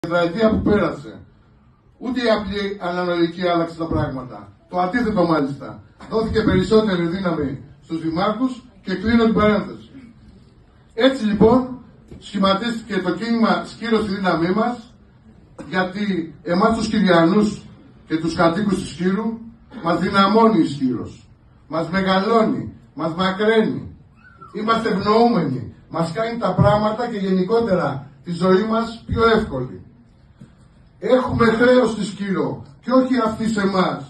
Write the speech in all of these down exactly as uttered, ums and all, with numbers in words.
τετραετία που πέρασε, ούτε η απλή αναλογική άλλαξε τα πράγματα. Το αντίθετο μάλιστα. Δόθηκε περισσότερη δύναμη στους δημάρχους και κλείνω την παρένθεση. Έτσι λοιπόν σχηματίστηκε το κίνημα Σκύρος στη δύναμή μας, γιατί εμάς τους Κυριανούς και τους κατοίκους του Σκύρου μας δυναμώνει η Σκύρος. Μας μεγαλώνει, μας μακραίνει. Είμαστε ευνοούμενοι. Μας κάνει τα πράγματα και γενικότερα τη ζωή μας πιο εύκολη. Έχουμε χρέος στη Σκύρο και όχι αυτή σε εμάς.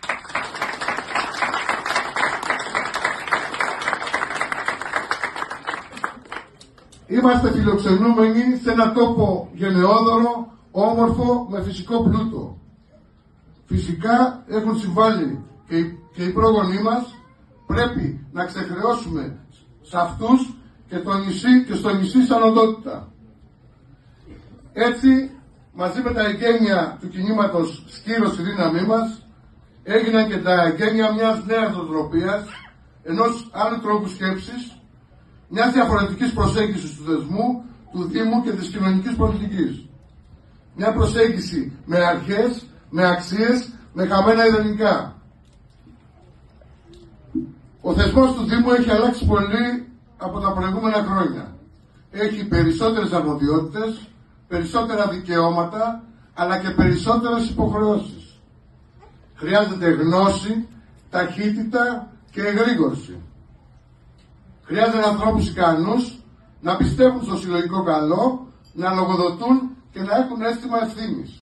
Είμαστε φιλοξενούμενοι σε ένα τόπο γενναιόδωρο, όμορφο, με φυσικό πλούτο. Φυσικά έχουν συμβάλει και οι, και οι πρόγονοί μας. Πρέπει να ξεχρεώσουμε σε αυτούς και, το νησί, και στο νησί σαν οντότητα. Έτσι, μαζί με τα εγγένεια του κινήματος Σκύρος στη δύναμή μας, έγιναν και τα εγγένεια μιας νέας νοοτροπίας, ενός άλλου τρόπου σκέψης, μιας διαφορετικής προσέγγισης του θεσμού, του Δήμου και της κοινωνικής πολιτικής. Μια προσέγγιση με αρχές, με αξίες, με χαμένα ιδανικά. Ο θεσμός του Δήμου έχει αλλάξει πολύ από τα προηγούμενα χρόνια. Έχει περισσότερες αρμοδιότητες, περισσότερα δικαιώματα, αλλά και περισσότερες υποχρεώσεις. Χρειάζεται γνώση, ταχύτητα και εγρήγορση. Χρειάζεται ανθρώπους ικανούς να πιστεύουν στο συλλογικό καλό, να λογοδοτούν και να έχουν αίσθημα ευθύνης.